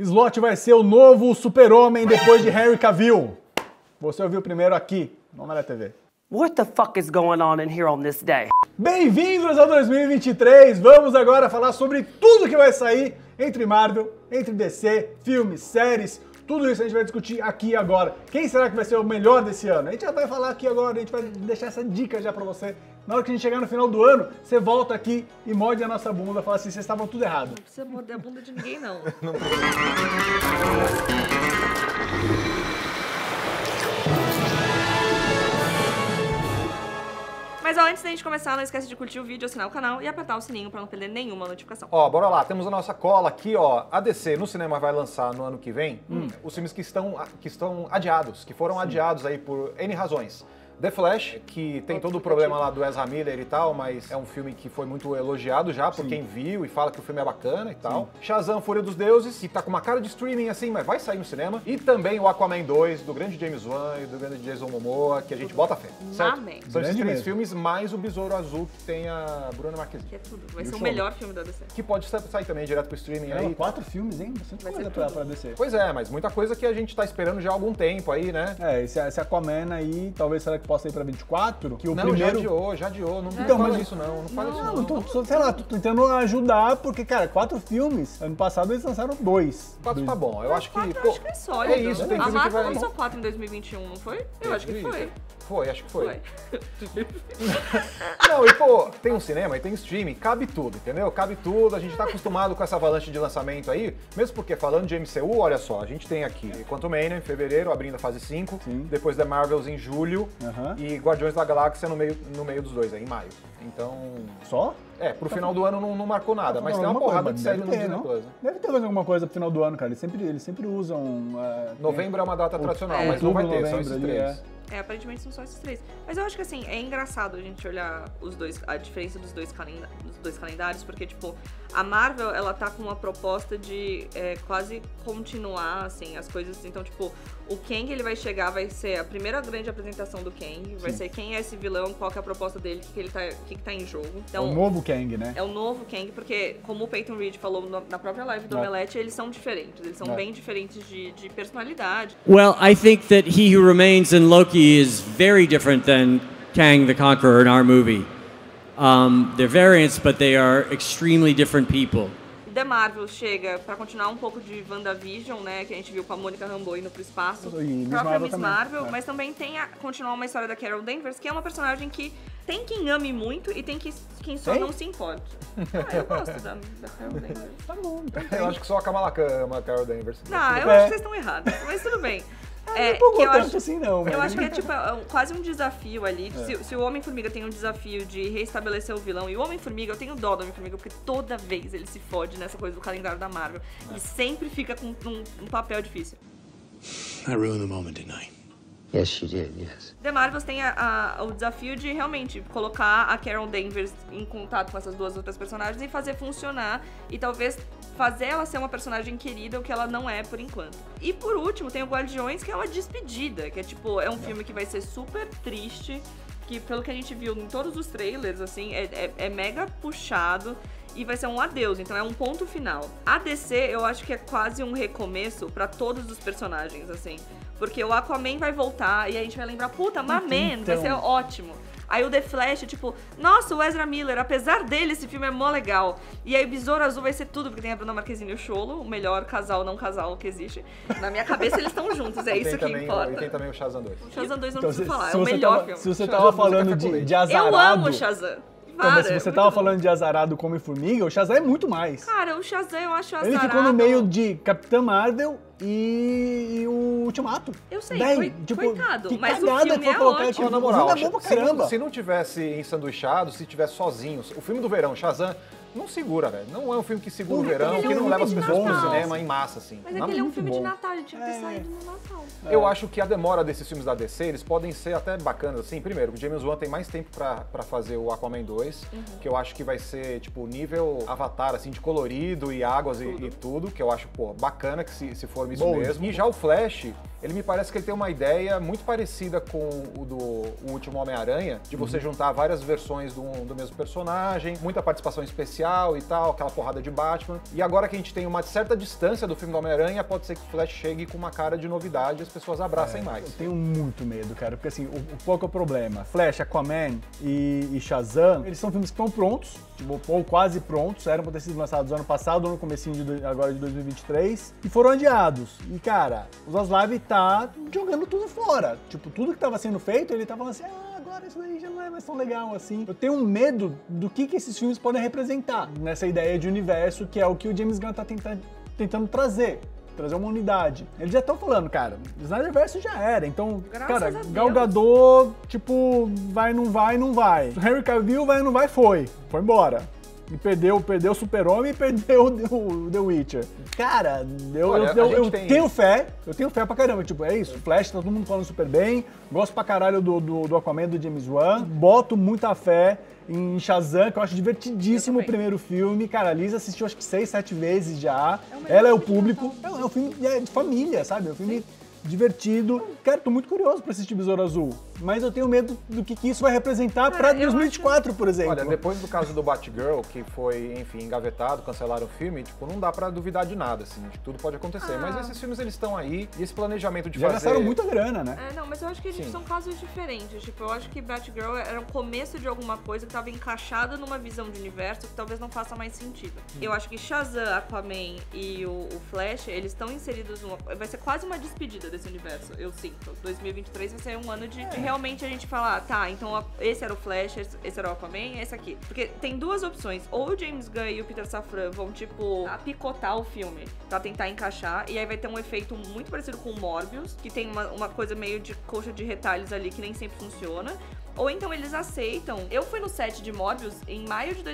Slott vai ser o novo super-homem depois de Henry Cavill. Você ouviu primeiro aqui, no Omelete TV. What the fuck is going on in here on this day? Bem-vindos ao 2023! Vamos agora falar sobre tudo que vai sair entre Marvel, entre DC, filmes, séries, tudo isso a gente vai discutir aqui agora. Quem será que vai ser o melhor desse ano? A gente já vai falar aqui agora, a gente vai deixar essa dica já pra você. Na hora que a gente chegar no final do ano, você volta aqui e morde a nossa bunda e fala assim, vocês estavam tudo errado. Não precisa morder a bunda de ninguém, não. Mas ó, antes da gente começar, não esquece de curtir o vídeo, assinar o canal e apertar o sininho pra não perder nenhuma notificação. Ó, bora lá, temos a nossa cola aqui, ó. A DC no cinema vai lançar no ano que vem os filmes que estão adiados, que foram adiados aí por N razões. The Flash, que tem todo o problema lá do Ezra Miller e tal, mas é um filme que foi muito elogiado já por quem viu e fala que o filme é bacana e tal. Shazam, Fúria dos Deuses, que tá com uma cara de streaming assim, mas vai sair no cinema. E também o Aquaman 2, do grande James Wan e do grande Jason Momoa, que a gente bota fé, certo? Amém. São esses Grande três mesmo. filmes, mais o Besouro Azul, que tem a Bruna Marquezine. Que é tudo. Vai ser o show? melhor filme da DC. Que pode sair também direto pro streaming Caramba, aí. 4 filmes, hein? Bastante Vai coisa ser pra tudo. descer. Pois é, mas muita coisa que a gente tá esperando já há algum tempo aí, né? É, esse Aquaman aí, talvez será que possa ir pra 24? Que o Não, primeiro... já adiou. Não Então, fala mas- isso não fala isso Não, não. tô, sei lá, tô tentando ajudar, porque, cara, 4 filmes. Ano passado eles lançaram 2. 4 tá bom, eu acho que... Quatro, pô, acho que é sólido. é isso, tem A filme que Marvel vai... lançou 4 em 2021, não foi? Eu acho que foi. Foi, acho que foi. Foi. Não, e pô, tem um cinema e tem streaming, cabe tudo, entendeu? Cabe tudo, a gente tá acostumado com essa avalanche de lançamento aí, mesmo porque falando de MCU, olha só, a gente tem aqui Quantumania em fevereiro, abrindo a fase 5, Sim. depois The Marvels em julho Aham. e Guardiões da Galáxia no meio dos dois, aí, em maio. Então, Só? pro final do ano não marcou nada, mas tem uma Alguma porrada coisa, de mas série no deve ter, Disney não? Plus. né? Deve ter mais alguma coisa pro final do ano, cara. Eles sempre usam... Novembro é uma data tradicional, é, mas não vai outubro, ter, são novembro esses ali, três. Aparentemente são só esses 3. Mas eu acho que assim, é engraçado a gente olhar os dois, a diferença dos dois calendários, porque, tipo, a Marvel, ela tá com uma proposta de quase continuar, assim, as coisas. Então, tipo, o Kang, ele vai chegar, vai ser a primeira grande apresentação do Kang, vai ser quem é esse vilão, qual que é a proposta dele, o que tá em jogo. Então, o novo Kang, né? é o novo Kang, porque, como o Peyton Reed falou na própria live do Omelete, eles são diferentes. Eles são bem diferentes de personalidade. Well, I think that He Who Remains in Loki is very different than Kang the Conqueror in our movie. They're variants, but they are extremely different people. The Marvel chega pra continuar um pouco de WandaVision, né, que a gente viu com a Mônica Rambeau indo pro espaço, E Miss própria Marvel Miss também, Marvel, é. mas também tem continuar uma história da Carol Danvers, que é uma personagem que tem quem ame muito e tem quem só Tem? não se importa. Eu gosto da Carol Danvers. Tá bom, então Eu acho que só a Kamala Khan ama a Carol Danvers. Não, eu É. acho que vocês estão errados, mas tudo bem. Não empolgou que eu tanto acho, assim, não. eu mas- acho que é tipo quase um desafio ali. Se o Homem-Formiga tem um desafio de reestabelecer o vilão, e o Homem-Formiga, eu tenho dó do Homem-Formiga, porque toda vez ele se fode nessa coisa do calendário da Marvel. E sempre fica com um papel difícil. I ruined the moment, didn't I? Yes, she did, yes. The Marvels tem o desafio de realmente colocar a Carol Danvers em contato com essas duas outras personagens e fazer funcionar e talvez fazer ela ser uma personagem querida, o que ela não é por enquanto. E por último, tem o Guardiões, que é uma despedida, que é tipo, é um filme que vai ser super triste, que pelo que a gente viu em todos os trailers, assim, é mega puxado. E vai ser um adeus, então é um ponto final. A DC, eu acho que é quase um recomeço pra todos os personagens, assim. Porque o Aquaman vai voltar e a gente vai lembrar, puta, My Man, vai ser ótimo. Aí o The Flash, tipo, nossa, o Ezra Miller, apesar dele, esse filme é mó legal. E aí o Besouro Azul vai ser tudo, porque tem a Bruna Marquezine e o Cholo, o melhor casal não casal que existe. Na minha cabeça eles estão juntos, é isso que E tem importa. também o Shazam 2. Shazam 2 não Então, preciso falar, é se o você melhor tava- filme. Se você Shazam tava música falando com leite. de azarado... Eu amo o Shazam. Então, mas se Para, você é tava muito bom. falando de azarado como Formiga, o Shazam é muito mais. Cara, o Shazam eu acho azarado. Ele ficou no meio de Capitã Marvel e o Ultimato. Eu sei, Véi, coitado, que mas o cagada filme que foi é colocar ótimo. aqui. Na O moral, filme é bom pra caramba. se não tivesse ensanduichado, se tivesse sozinho, o filme do verão, Shazam, não segura, velho. Não é um filme que segura o verão, ele é que um não filme leva as de pessoas pro Natal. cinema em massa, assim. Mas é Não, que ele é um muito filme de bom. Natal, ele tinha que ter saído no Natal. Eu acho que a demora desses filmes da DC, eles podem ser até bacanas, assim. Primeiro, o James Wan tem mais tempo pra fazer o Aquaman 2, que eu acho que vai ser, tipo, nível Avatar, assim, de colorido e águas e tudo, que eu acho, pô, bacana que se for isso Bold. mesmo. E já o Flash, ele me parece que ele tem uma ideia muito parecida com o do último Homem-Aranha, de você juntar várias versões do mesmo personagem, muita participação especial e tal, aquela porrada de Batman. E agora que a gente tem uma certa distância do filme do Homem-Aranha, pode ser que o Flash chegue com uma cara de novidade e as pessoas abracem mais. Eu tenho muito medo, cara, porque assim, qual que é o problema? Flash, Aquaman e Shazam, eles são filmes que estão prontos, tipo, ou quase prontos, eram pra ter sido lançados ano passado ou no comecinho agora de 2023, e foram adiados. E, cara, o Zaslav tá jogando tudo fora. Tipo, tudo que tava sendo feito, ele tá falando assim, agora isso daí já não é mais tão legal assim. Eu tenho um medo do que esses filmes podem representar nessa ideia de universo, que é o que o James Gunn tá tentando trazer uma unidade. Eles já estão falando, cara, Snyderverse já era, então, cara, Gal Gadot, tipo, vai, não vai. Henry Cavill, vai, não vai, foi embora. E perdeu o Super-Homem e perdeu o The Witcher. Cara, eu tenho fé pra caramba. Tipo, é isso, Flash, tá todo mundo falando super bem, gosto pra caralho do Aquaman, do James Wan, boto muita fé em Shazam, que eu acho divertidíssimo o primeiro filme. Cara, a Liz assistiu acho que 6, 7 vezes já. Ela é o público. É um filme de família, sabe? É um filme divertido. Cara, tô muito curioso pra assistir Besouro Azul. Mas eu tenho medo do que isso vai representar pra 2024, por exemplo. Olha, depois do caso do Batgirl, que foi, enfim, engavetado, cancelaram o filme, tipo, não dá pra duvidar de nada, assim, de tudo pode acontecer. Mas esses filmes, eles estão aí, e esse planejamento de fazer... Já gastaram muita grana, né? Não, mas eu acho que são casos diferentes. Tipo, eu acho que Batgirl era o começo de alguma coisa que tava encaixada numa visão de universo que talvez não faça mais sentido. Eu acho que Shazam, Aquaman e o Flash, eles estão inseridos numa... Vai ser quase uma despedida desse universo, eu sinto. 2023 vai ser um ano de realmente a gente falar, tá, então esse era o Flash, esse era o Aquaman, esse aqui. Porque tem duas opções, ou o James Gunn e o Peter Safran vão, tipo, picotar o filme pra tentar encaixar, e aí vai ter um efeito muito parecido com o Morbius, que tem uma coisa meio de coxa de retalhos ali que nem sempre funciona. Ou então eles aceitam. Eu fui no set de Morbius em maio de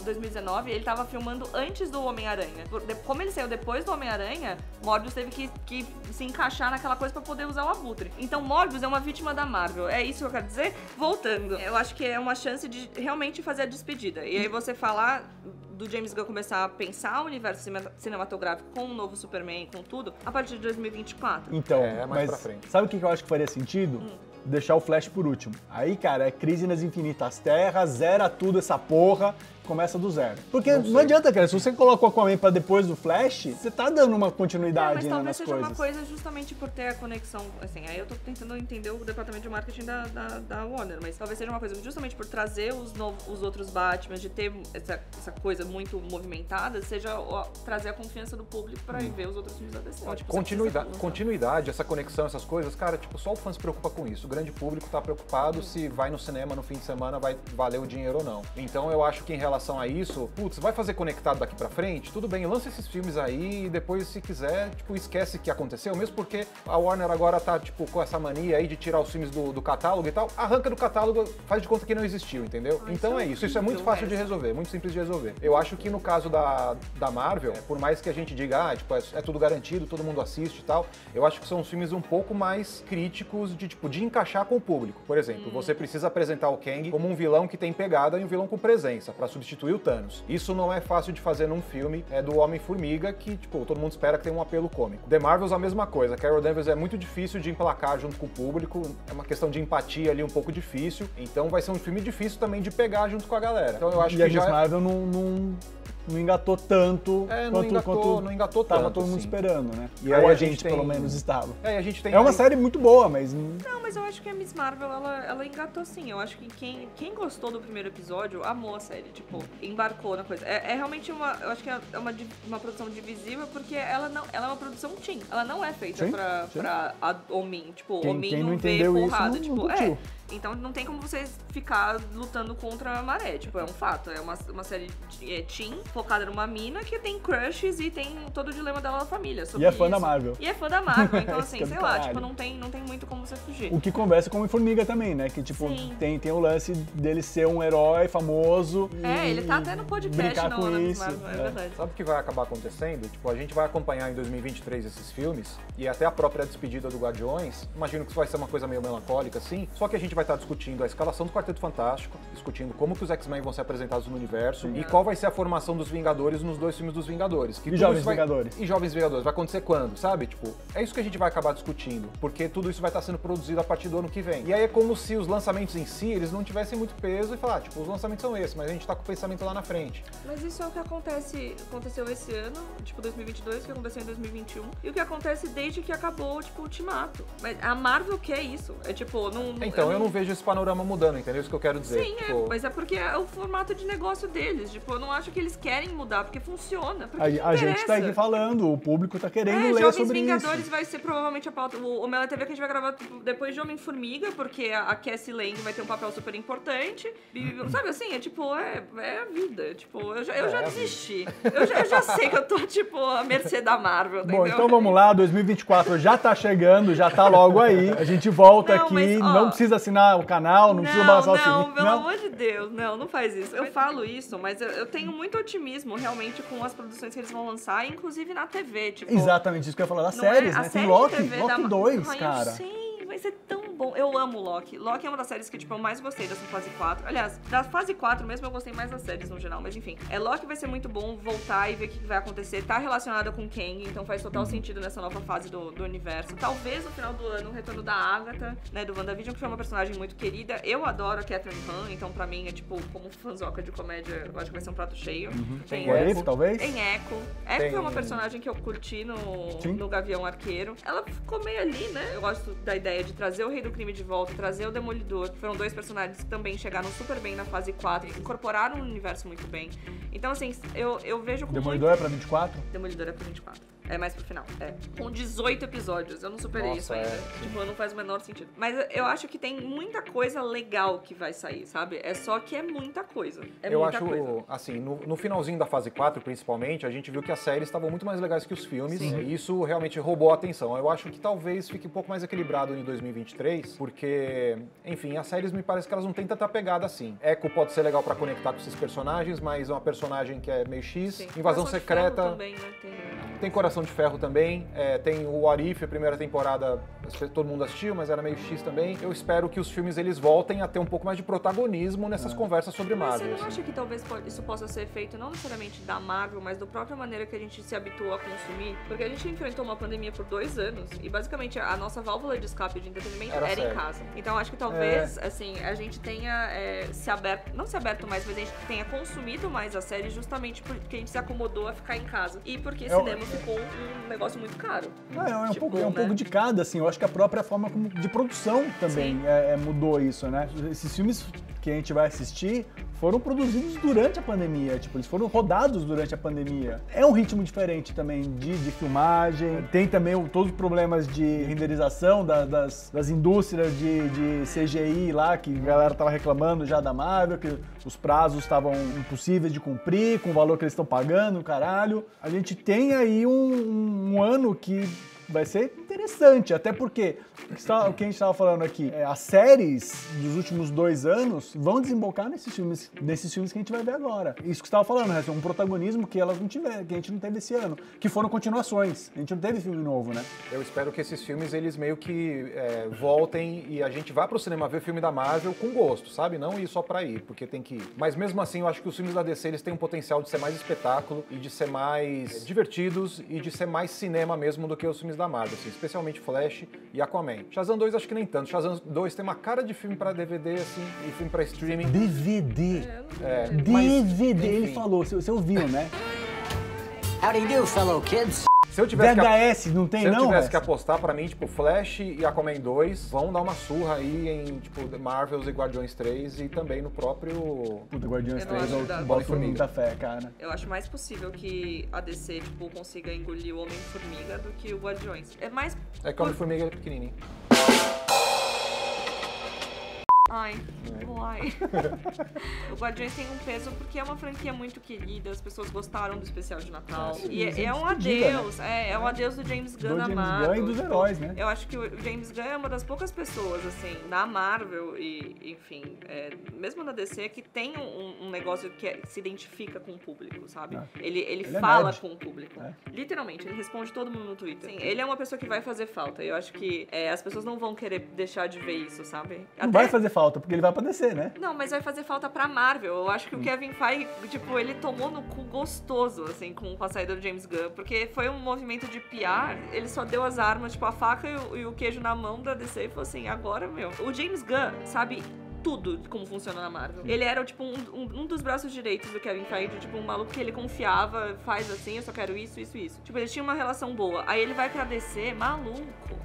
2019, ele tava filmando antes do Homem-Aranha. Como ele saiu depois do Homem-Aranha, Morbius teve que se encaixar naquela coisa pra poder usar o Abutre. Então Morbius é uma vítima da Marvel. É isso que eu quero dizer? Voltando, eu acho que é uma chance de realmente fazer a despedida. E aí você falar do James Gunn começar a pensar o universo cinematográfico com um novo Superman, com tudo, a partir de 2024. Então, mais pra frente. Sabe o que eu acho que faria sentido? Deixar o Flash por último. Aí, cara, é crise nas infinitas terras, zera tudo essa porra, começa do zero. Porque não adianta, cara, se você coloca o Aquaman pra depois do Flash, você tá dando uma continuidade mas nas talvez coisas. seja uma coisa justamente por ter a conexão, assim, aí eu tô tentando entender o departamento de marketing da Warner, mas talvez seja uma coisa justamente por trazer os outros Batman, de ter essa coisa muito movimentada, seja trazer a confiança do público pra ir ver os outros filmes da DC. Continuidade, essa conexão, essas coisas, cara, tipo, só o fã se preocupa com isso. O grande público tá preocupado se vai no cinema no fim de semana vai valer o dinheiro ou não. Então eu acho que em relação a isso, putz, vai fazer conectado daqui pra frente? Tudo bem, lança esses filmes aí e depois, se quiser, tipo, esquece que aconteceu, mesmo porque a Warner agora tá, tipo, com essa mania aí de tirar os filmes do catálogo e tal, arranca do catálogo, faz de conta que não existiu, entendeu? Então é isso é muito fácil de resolver, muito simples de resolver. Eu acho que no caso da Marvel, por mais que a gente diga, tipo, é tudo garantido, todo mundo assiste e tal, eu acho que são os filmes um pouco mais críticos de, tipo, de encaixar com o público. Por exemplo, você precisa apresentar o Kang como um vilão que tem pegada e um vilão com presença, pra substituir o Thanos. Isso não é fácil de fazer num filme do Homem-Formiga, que, tipo, todo mundo espera que tenha um apelo cômico. The Marvels, a mesma coisa. Carol Danvers é muito difícil de emplacar junto com o público, é uma questão de empatia ali um pouco difícil, então vai ser um filme difícil também de pegar junto com a galera. Então eu acho que já... Marvel não engatou tanto quanto não engatou tava tanto, todo mundo assim. esperando, né? E ou aí a gente pelo menos estava. E a gente tem uma série muito boa, mas... Não, mas eu acho que a Miss Marvel, ela engatou sim. Eu acho que quem gostou do primeiro episódio amou a série, tipo, embarcou na coisa. É realmente eu acho que é uma produção divisível, porque ela é uma produção teen. Ela não é feita pra homin. Tipo, homin não vê porrada. Isso, tipo, não então não tem como vocês ficar lutando contra a maré, tipo, é um fato. É uma série teen, focada numa mina que tem crushes e tem todo o dilema dela na família. E é fã da Marvel. E é fã da Marvel, então assim, sei lá, tipo, não tem muito como você fugir. O que conversa com o Homem-Formiga também, né? Que, tipo, tem o lance dele ser um herói famoso. Ele tá até no podcast na Marvel, é verdade. Sabe o que vai acabar acontecendo? Tipo, a gente vai acompanhar em 2023 esses filmes e até a própria despedida do Guardiões. Imagino que isso vai ser uma coisa meio melancólica, assim. Só que a gente vai estar discutindo a escalação do Quarteto Fantástico, discutindo como que os X-Men vão ser apresentados no universo e qual vai ser a formação dos Vingadores nos 2 filmes dos Vingadores. E Jovens Vingadores. E Jovens Vingadores. Vai acontecer quando, sabe? Tipo, é isso que a gente vai acabar discutindo, porque tudo isso vai estar sendo produzido a partir do ano que vem. E aí é como se os lançamentos em si, eles não tivessem muito peso e falar, tipo, os lançamentos são esses, mas a gente tá com o pensamento lá na frente. Mas isso é o que aconteceu esse ano, tipo 2022, o que aconteceu em 2021, e o que acontece desde que acabou, tipo, o Ultimato. Mas a Marvel quer isso. É tipo, não... Então, eu não vejo esse panorama mudando, entendeu? Isso que eu quero dizer. Sim, tipo... mas é porque é o formato de negócio deles. Tipo, eu não acho que eles querem mudar, porque funciona. Porque A gente tá aqui falando, o público tá querendo ler Jovens sobre Vingadores isso. vai ser provavelmente a pauta. O Mela TV que a gente vai gravar depois de Homem-Formiga, porque a Cassie Lang vai ter um papel super importante. E, sabe assim, é tipo, é a vida. Tipo, eu já desisti. Eu já sei que eu tô, tipo, à mercê da Marvel, entendeu? Bom, então vamos lá, 2024 já tá chegando, já tá logo aí. A gente volta aqui, mas, ó, não precisa assinar o canal, não precisa balançar o sininho. Não, pelo amor de Deus, não faz isso. Eu falo isso, mas eu tenho muito otimismo realmente com as produções que eles vão lançar, inclusive na TV, tipo... Exatamente isso que eu ia falar, das não séries, a né? série Tem Loki, de TV Loki 2, Ai, cara. Eu sei, vai ser tão bom. Eu amo Loki. Loki é uma das séries que, tipo, eu mais gostei dessa fase 4. Aliás, da fase 4 mesmo eu gostei mais das séries no geral, mas enfim. Loki vai ser muito bom voltar e ver o que vai acontecer. Tá relacionada com Kang, então faz total sentido nessa nova fase do universo. Talvez no final do ano o retorno da Agatha, né, do WandaVision, que foi uma personagem muito querida. Eu adoro a Catherine Han, então pra mim é tipo, como fãzoca de comédia, eu acho que vai ser um prato cheio. Tem What If, talvez? Tem Echo. Echo foi uma personagem que eu curti no Gavião Arqueiro. Ela ficou meio ali, né? Eu gosto da ideia de trazer o Rei do Crime de volta, trazer o Demolidor, que foram 2 personagens que também chegaram super bem na fase 4, incorporaram o universo muito bem. Então, assim, eu vejo com Demolidor é pra 24? Demolidor é pra 24. É mais pro final. É. Com 18 episódios. Eu não superei isso ainda. Tipo, não faz o menor sentido. Mas eu acho que tem muita coisa legal que vai sair, sabe? É só que é muita coisa. Eu acho, assim, no finalzinho da fase 4, principalmente, a gente viu que as séries estavam muito mais legais que os filmes. Sim. E isso realmente roubou a atenção. Eu acho que talvez fique um pouco mais equilibrado em 2023, porque, enfim, as séries me parece que elas não têm tanta pegada assim. Echo pode ser legal pra conectar com esses personagens, mas é uma personagem que é meio X. Sim. Invasão Coração de Secreta. Ferro também, né? Tem Coração de Ferro também, tem o What If, a primeira temporada, todo mundo assistiu, mas era meio X também. Eu espero que os filmes eles voltem a ter um pouco mais de protagonismo nessas conversas sobre Mas Marvel. você não acha que talvez isso possa ser feito não necessariamente da Marvel, mas da própria maneira que a gente se habituou a consumir? Porque a gente enfrentou uma pandemia por 2 anos e basicamente a nossa válvula de escape de entretenimento era em casa. Então acho que talvez, assim, a gente tenha não se aberto mais, mas a gente tenha consumido mais a série justamente porque a gente se acomodou a ficar em casa. E porque cinema ficou um negócio muito caro. É um pouco de cada, assim. Eu acho que a própria forma de produção também mudou isso, né? Esses filmes que a gente vai assistir foram produzidos durante a pandemia, tipo, eles foram rodados durante a pandemia. É um ritmo diferente também de filmagem, tem também todos os problemas de renderização das indústrias de CGI lá, que a galera tava reclamando já da Marvel, que os prazos estavam impossíveis de cumprir, com o valor que eles estão pagando, caralho. A gente tem aí um ano que vai ser interessante, até porque o que a gente estava falando aqui, as séries dos últimos 2 anos vão desembocar nesses filmes que a gente vai ver agora. Isso que você estava falando, né? Um protagonismo que elas não tiveram, que a gente não teve esse ano, que foram continuações. A gente não teve filme novo, né? Eu espero que esses filmes, eles meio que voltem e a gente vá pro cinema ver filme da Marvel com gosto, sabe? Não ir só pra ir, porque tem que ir. Mas mesmo assim, eu acho que os filmes da DC, eles têm um potencial de ser mais espetáculo e de ser mais divertidos e de ser mais cinema mesmo do que os filmes da Marvel, assim, especialmente Flash e Aquaman. Shazam 2 acho que nem tanto. Shazam 2 tem uma cara de filme pra DVD, assim, e filme pra streaming. DVD. Mas, ele falou, você ouviu, né? How do you do, fellow kids? Se eu tivesse VHS, não tem Se eu não? tivesse que apostar, pra mim, tipo, Flash e Aquaman 2 vão dar uma surra aí em, tipo, Marvels e Guardiões 3 e também no próprio... Puta, Guardiões Eu não 3, acho eu da- boto muita fé, cara. Eu acho mais possível que a DC, tipo, consiga engolir o Homem-Formiga do que o Guardiões. É mais... É que o Homem-Formiga é pequenininho. Ai, uai. O Guardiões tem um peso porque é uma franquia muito querida, as pessoas gostaram do especial de Natal. E é um adeus, é um adeus do James Gunn na Marvel. Gunn e dos heróis, né? Eu acho que o James Gunn é uma das poucas pessoas, assim, na Marvel e, enfim, mesmo na DC, que tem um negócio que se identifica com o público, sabe? Ele fala com o público. Literalmente, ele responde todo mundo no Twitter. Sim, ele é uma pessoa que vai fazer falta. E eu acho que as pessoas não vão querer deixar de ver isso, sabe? Não vai fazer falta, porque ele vai pra DC, né? Não, mas vai fazer falta pra Marvel. Eu acho que o Kevin Feige, tipo, ele tomou no cu gostoso, assim, com a saída do James Gunn, porque foi um movimento de PR, ele só deu as armas, tipo, a faca e o queijo na mão da DC e falou assim, agora, meu. O James Gunn sabe tudo de como funciona na Marvel. Ele era, tipo, um dos braços direitos do Kevin Feige, tipo, um maluco que ele confiava, faz assim, eu só quero isso, isso, isso. Tipo, eles tinham uma relação boa. Aí ele vai pra DC, maluco.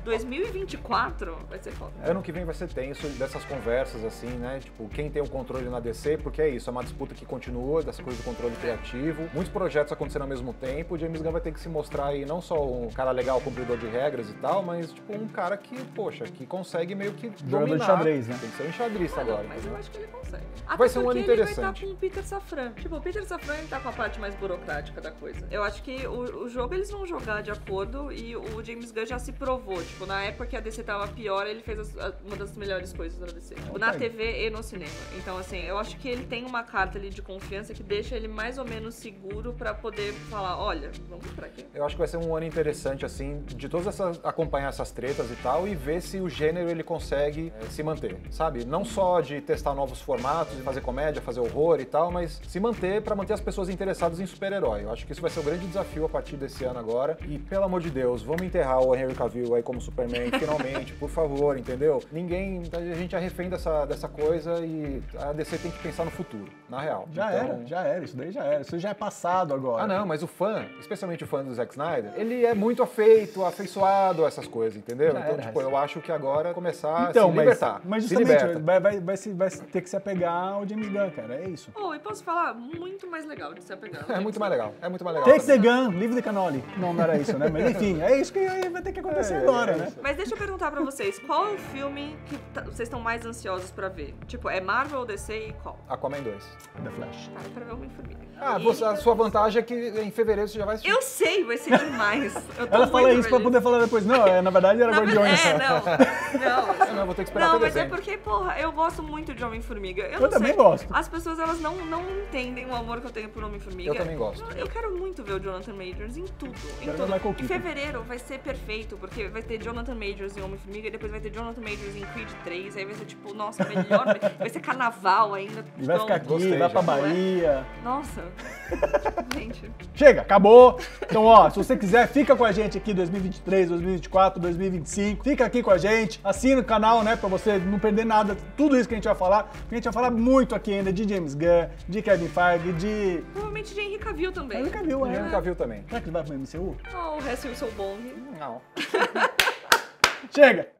2024 vai ser foda. Ano que vem vai ser tenso dessas conversas, assim, né? Tipo, quem tem o controle na DC, porque é isso, é uma disputa que continua, dessa coisa do controle criativo. Muitos projetos acontecendo ao mesmo tempo. O James Gunn vai ter que se mostrar aí não só um cara legal, cumpridor de regras e tal, mas, tipo, um cara que, poxa, que consegue meio que dominar. De xadrez, né? Tem que ser um enxadrista agora. Mas eu acho que ele consegue. Vai ser um ano interessante. Ele vai estar com o Peter Safran. Tipo, o Peter Safran ele tá com a parte mais burocrática da coisa. Eu acho que o jogo eles vão jogar de acordo e o James Gunn já se provou. Tipo, na época que a DC tava pior, ele fez uma das melhores coisas da DC. Tipo, na TV e no cinema. Então, assim, eu acho que ele tem uma carta ali de confiança que deixa ele mais ou menos seguro pra poder falar, olha, vamos pra aqui. Eu acho que vai ser um ano interessante, assim, de todas acompanhar essas tretas e tal e ver se o gênero ele consegue se manter, sabe? Não só de testar novos formatos, de fazer comédia, fazer horror e tal, mas se manter pra manter as pessoas interessadas em super-herói. Eu acho que isso vai ser o grande desafio a partir desse ano agora. E, pelo amor de Deus, vamos enterrar o Henry Cavill aí como Superman, finalmente, por favor, entendeu? A gente é refém dessa coisa e a DC tem que pensar no futuro, na real. Já era, isso daí já era. Isso já é passado agora. Ah, não, mas o fã, especialmente o fã do Zack Snyder, ele é muito afeiçoado a essas coisas, entendeu? Então, tipo, eu acho que agora começar a se libertar. Mas se justamente, liberta. vai ter que se apegar ao James Gunn, cara, é isso. E posso falar, muito mais legal de se apegar. É muito mais legal, Take the gun, leave the cannoli. Não era isso, né? Mas enfim, é isso que vai ter que acontecer agora, né? Mas deixa eu perguntar pra vocês, qual é o filme que vocês estão mais ansiosos pra ver? Tipo, é Marvel ou DC e qual? Aquaman 2. The Flash. Cara, eu quero ver Homem-Formiga. A sua vantagem é que em fevereiro você já vai assistir. Eu sei, vai ser demais. Ela fala isso pra poder falar depois. Não, na verdade era Guardiões. Não, eu vou ter que esperar não, até mas dezembro. É porque, porra, eu gosto muito de Homem-Formiga. Eu também gosto. As pessoas, elas não entendem o amor que eu tenho por Homem-Formiga. Eu também gosto. Eu quero muito ver o Jonathan Majors em tudo. Em fevereiro vai ser perfeito, porque vai ter Jonathan Majors em Homem-Formiga, e depois vai ter Jonathan Majors em Creed 3, aí vai ser tipo, nossa, melhor. Vai ser carnaval ainda. E vai ficar aqui, vai pra Bahia. Nossa. Gente. Chega, acabou. Então, ó, se você quiser, fica com a gente aqui 2023, 2024, 2025. Fica aqui com a gente, assina o canal, né, pra você não perder nada, tudo isso que a gente vai falar. A gente vai falar muito aqui ainda de James Gunn, de Kevin Feige, de... Provavelmente de Henry Cavill também. Henry Cavill, Henry Cavill também. Será que ele vai pro MCU? O Hessel Bong. Não. Chega!